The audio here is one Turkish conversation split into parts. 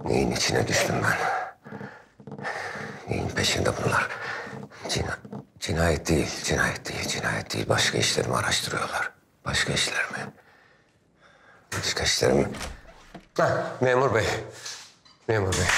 Neyin içine düştüm ben? Neyin peşinde bunlar? Cinayet değil, cinayet değil. Başka işlerimi araştırıyorlar. Başka işlerimi. Başka işlerimi. Heh, memur bey. Memur bey.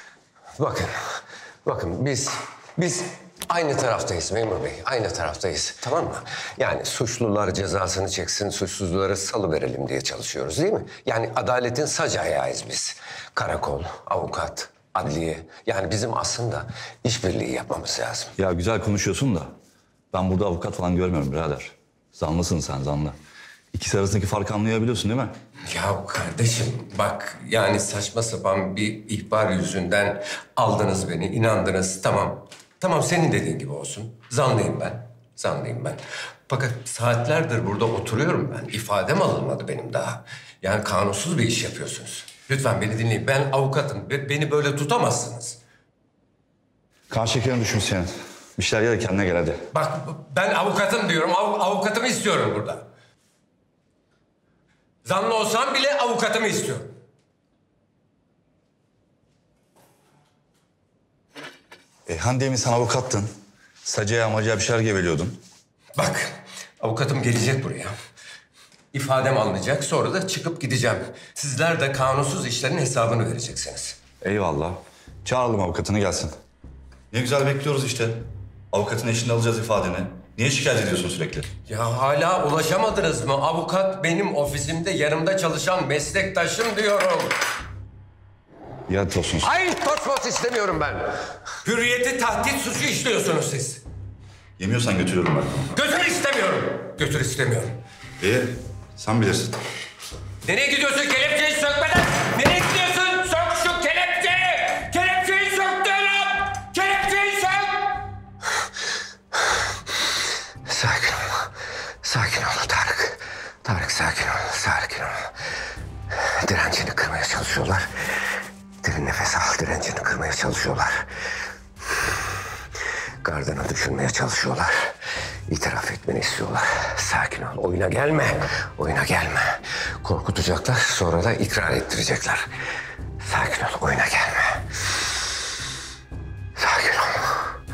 Bakın biz aynı taraftayız memur bey. Aynı taraftayız. Tamam mı? Yani suçlular cezasını çeksin, suçsuzları salıverelim diye çalışıyoruz değil mi? Yani adaletin sac ayağıyız biz. Karakol, avukat, adliye. Yani bizim aslında işbirliği yapmamız lazım. Ya güzel konuşuyorsun da ben burada avukat falan görmüyorum birader. Zanlısın sen, zanlı. İkisi arasındaki farkı anlayabiliyorsun değil mi? Ya kardeşim bak yani saçma sapan bir ihbar yüzünden aldınız beni, inandınız. Tamam senin dediğin gibi olsun. Zanlıyım ben. Fakat saatlerdir burada oturuyorum ben. İfadem alınmadı benim daha. Yani kanunsuz bir iş yapıyorsunuz. Lütfen beni dinleyin. Ben avukatım. Beni böyle tutamazsınız. Kan şekerin düşmüş senin. Bir şeyler ye de kendine gel hadi. Bak ben avukatım diyorum. Avukatımı istiyorum burada. Zanlı olsam bile avukatımı istiyorum. Hani demin sen avukattın. Sacaya amacaya bir şeyler geveliyordun. Bak, avukatım gelecek buraya. İfadem alınacak, sonra da çıkıp gideceğim. Sizler de kanunsuz işlerin hesabını vereceksiniz. Eyvallah. Çağıralım avukatını gelsin. Ne güzel bekliyoruz işte. Avukatın eşliğinde alacağız ifadeni. Niye şikayet ediyorsun sürekli? Ya hala ulaşamadınız mı? Avukat benim ofisimde yanımda çalışan meslektaşım diyorum. Ya olsun. Hayır, tosmos istemiyorum ben. Hürriyeti tahdit suçu işliyorsunuz siz. Yemiyorsan götürüyorum ben. Götür istemiyorum. İyi, sen bilirsin. Nereye gidiyorsun kelepçeyi sökmeden? Nereye gidiyorsun? Sök şu kelepçeyi! Kelepçeyi sök diyorum! Kelepçeyi sök! Sakin ol Tarık. Tarık sakin ol. Direncini kırmaya çalışıyorlar. Derin nefes al, direncini kırmaya çalışıyorlar. Gardını düşürmeye çalışıyorlar. İtiraf etmeni istiyorlar. Sakin ol, oyuna gelme. Korkutacaklar, sonra da ikrar ettirecekler. Sakin ol, oyuna gelme. Sakin ol.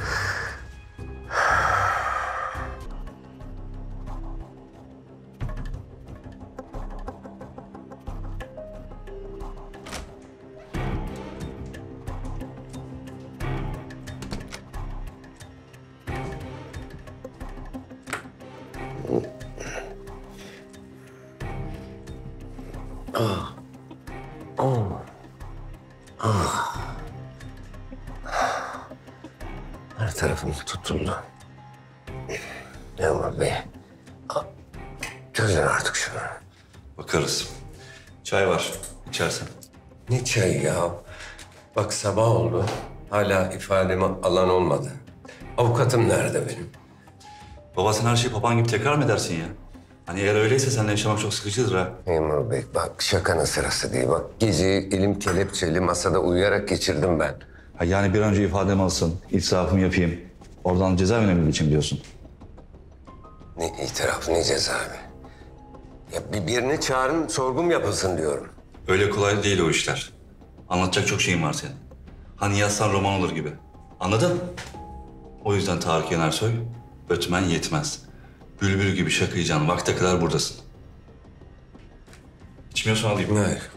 Her tarafım tutuldu. Memur Bey. Çözün artık şunu. Bakarız. Çay var, içersen. Ne çayı ya? Bak sabah oldu. Hala ifademi alan olmadı. Avukatım nerede benim? Baba sen her şeyi papan gibi tekrar mı edersin ya? Hani eğer öyleyse seninle yaşamak çok sıkıcıdır ha. Memur Bey bak şakanın sırası değil. Bak geceyi elim kelepçeli masada uyuyarak geçirdim ben. Ha yani bir an önce ifademi alsın, itirafımı yapayım. Oradan cezaevine mi geçeyim diyorsun? Ne itiraf ne cezaevi. Ya birini çağırın sorgum yapılsın diyorum. Öyle kolay değil o işler. Anlatacak çok şeyin var senin. Hani yazsan roman olur gibi. Anladın? O yüzden Tarık Yenersoy, ötmen yetmez. Bülbül gibi şakıyacaksın vakte kadar buradasın. İçmiyorsan alayım. Hayır.